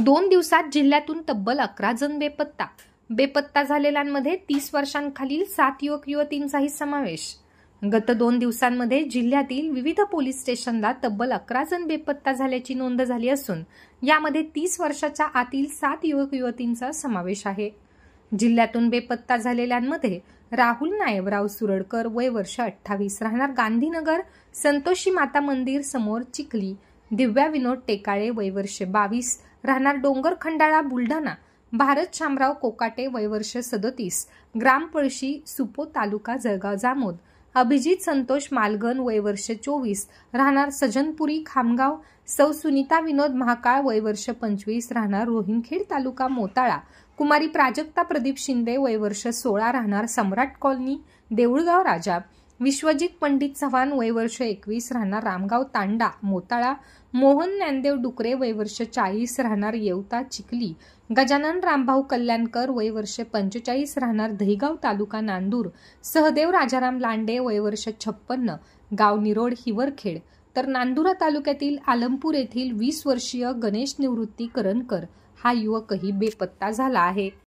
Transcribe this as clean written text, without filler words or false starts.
2 दिवसात जिल्ह्यातून तब्बल 11 जण बेपत्ता. बेपत्ता झालेल्यांमध्ये 30 वर्षांखालील 7 युवक युवतींचाही समावेश. गत 2 दिवसांमध्ये जिल्ह्यातील विविध पोलीस स्टेशनला तब्बल 11 जण बेपत्ता झाल्याची नोंद झाली असून यामध्ये 30 वर्षाच्या आतील 7 युवक युवतींचा समावेश आहे. जिल्ह्यातून बेपत्ता झालेल्यांमध्ये राहुल नायबराव सुरडकर वय वर्ष 28 राहणार गांधीनगर संतोषी माता मंदिर समोर चिखली, दिव्या विनोद टेकाळे वय वर्ष 22 राहणार डोंगर खंडाळा बुलढाणा, भारत शामराव कोकाटे वय वर्ष 37 ग्राम पळशी सुपो तालुका जळगाव जामोद, अभिजित संतोष मालगन वय वर्ष 24 राहणार सजनपुरी खामगाव, सौ सुनीता विनोद महाकाळ वय वर्ष 25 राहणार रोहिणखेड तालुका मोताळा, कुमारी प्राजक्ता प्रदीप शिंदे वय वर्ष 16 राहणार सम्राट कॉलनी देऊळगाव राजा, विश्वजित पंडित चव्हाण वय वर्ष 21 राहणार रामगाव तांडा मोताळा, मोहन ज्ञानदेव डुकरे वय वर्ष 40 राहणार येवता चिखली, गजानन रामभाऊ कल्याणकर वय वर्ष 45 राहणार दहिगाव तालुका नांदूर, सहदेव राजाराम लांडे वय वर्ष 56 गाव निरोड हिवरखेड, तर नांदुरा तालुक्यातील आलमपूर येथील 20 वर्षीय गणेश निवृत्ती करंजकर हा युवकही बेपत्ता झाला आहे.